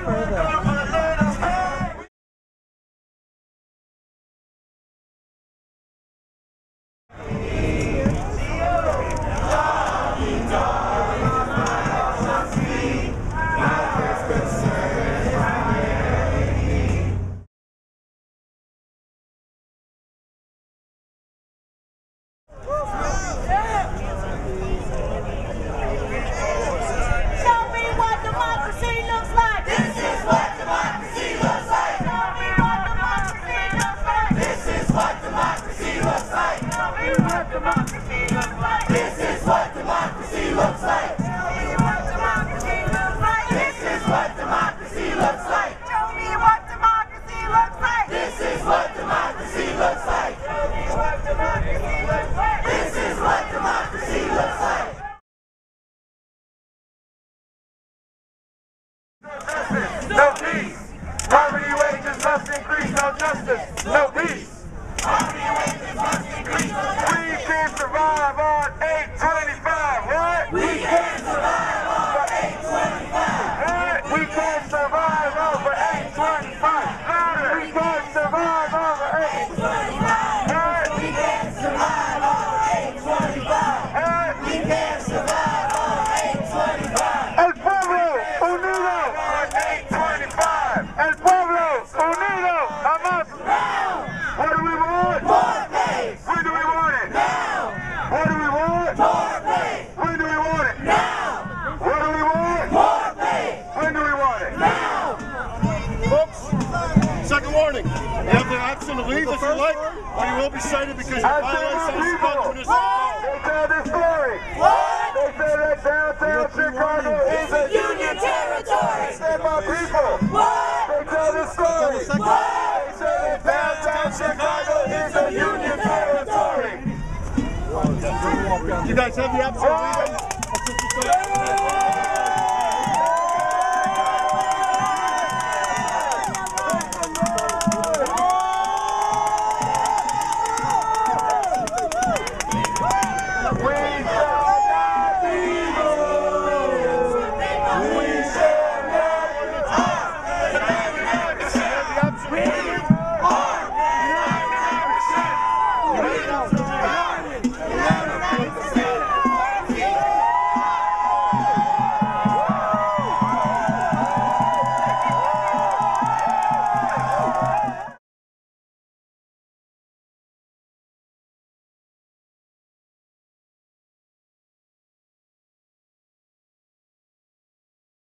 No peace. Poverty wages must increase. No justice. No peace. Poverty wages must increase. No justice. We can survive on 825. What? We can survive on 825. What? We can survive over 825. Louder. We can survive over 825. What? We can survive over 825. What? We can survive over 825. El pueblo unido. El pueblo unido, jamás. What do we want? More pay. When do we want it? Now. What do we want? More pay. When do we want it? Now. What do we want? More pay. When do we want it? Now. Folks, second warning. You have the option to leave if you like, or you will be cited because you violate some communist law. They tell this story. What? They say that downtown Chicago is a Union territory. They said my people. What? They tell this story. What? They say that downtown Chicago is a Union territory. You guys have the option to leave.